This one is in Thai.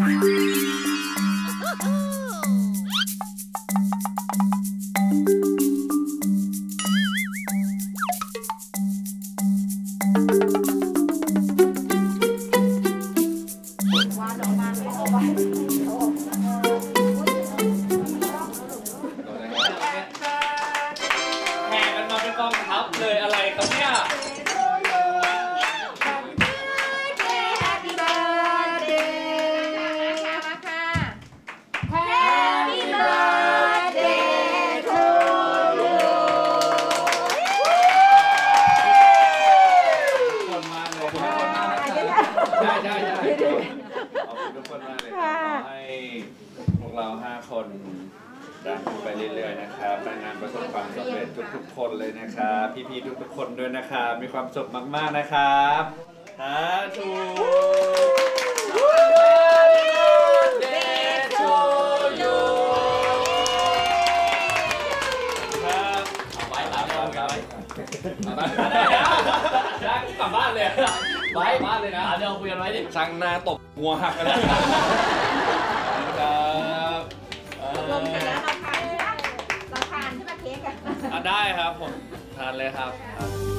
เลยอะไรครับเนี่ยได้ขอบคุณทุกคนมากเลยขอให้พวกเรา5 คนดังไปเรื่อยๆนะครับงานประสบความสำเร็จทุกๆคนเลยนะครับพี่ๆทุกๆคนด้วยนะครับมีความสุขมากๆนะครับสาธุกลับบ้านเลยไว้บ้านเลยนะเดี๋ยวคุยกันไว้ดิช่างหน้าตบหัวหักกันแล้วครับลงกันแล้วเราทานใช่ไหมเค้กอะได้ครับผมทานเลยครับ